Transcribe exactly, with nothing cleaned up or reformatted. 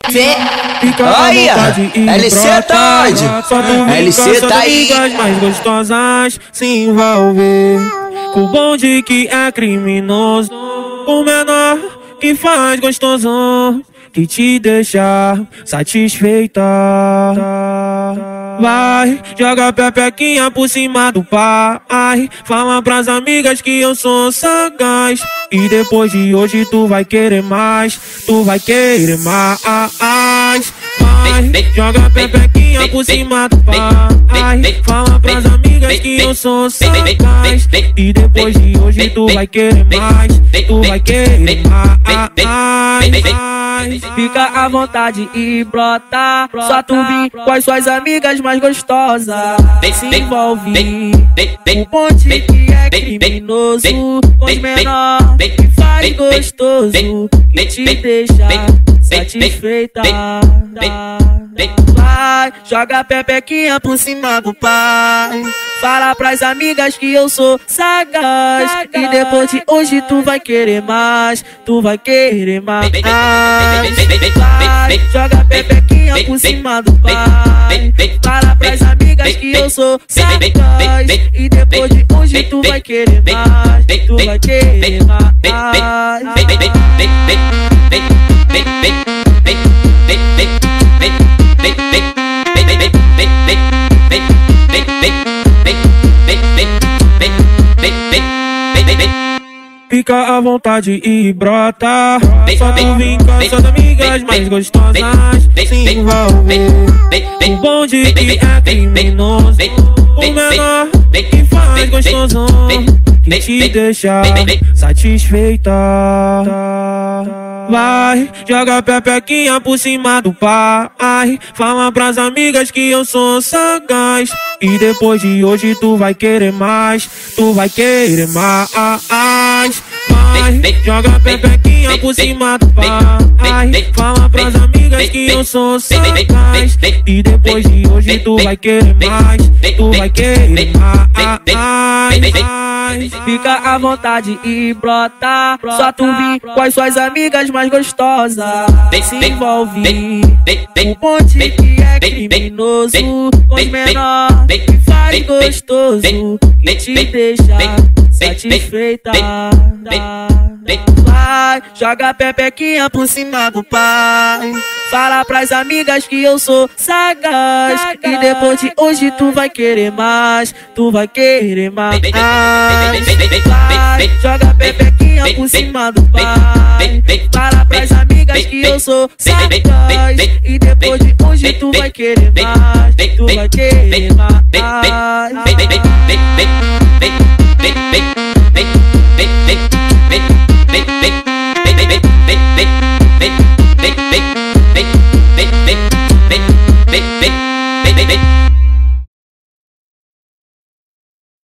Aí, L C tá onde? L C tá aí. Mais gostosas se envolver com o bonde que é criminoso, o menor que faz gostoso, que te deixa satisfeita. Vai, joga a pepequinha por cima do pai, fala pras amigas que eu sou sagaz, e depois de hoje tu vai querer mais, tu vai querer mais. Vai, joga a pepequinha por cima do pai, fala pras amigas que eu sou sagaz, e depois de hoje tu vai querer mais, tu vai querer mais. Fica à vontade e brota, só tu vir com as suas amigas mais gostosas. Se envolve o ponte que é criminoso, com os menor que faz gostoso, que te deixa satisfeita. Vai, joga a pepequinha por cima do pai, fala pras amigas que eu sou sagaz, e depois de hoje tu vai querer mais, tu vai querer mais. Vai, joga a pepequinha por cima do pai, fala pras amigas que eu sou sagaz, e depois de hoje tu vai querer mais, tu vai querer mais. Fica à vontade e brota, só tu vem com as suas amigas mais gostosas. Se envolver o bonde que é criminoso, o menor que faz gostoso, que te deixa satisfeita. Vai, joga a pepequinha por cima do pai, fala pras amigas que eu sou sagaz, e depois de hoje tu vai querer mais, tu vai querer mais. Vai, joga a pepequinha por cima do pai, fala pras amigas que eu sou sagaz, e depois de hoje tu vai querer mais, tu vai querer mais. Fica à vontade e brota, só tu vir com as suas amigas mais gostosas. Se envolve o ponte que é criminoso, com os menor que faz gostoso, que te deixa satisfeita. Vai, joga a pepequinha por cima do pai, fala pras amigas que eu sou sagaz, e depois de hoje tu vai querer mais, tu vai querer mais. Vai, joga a pepequinha por cima do pai, fala pras amigas que eu sou sagaz, e depois de hoje tu vai querer mais, tu vai querer mais. Big